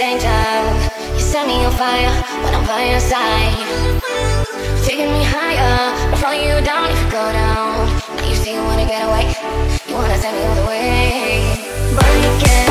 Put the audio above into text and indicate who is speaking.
Speaker 1: danger. You set me on fire when I'm by your side. Taking me higher, I'm falling you down if you go down. Now you say you wanna get away, you wanna take me all the way. Burn again.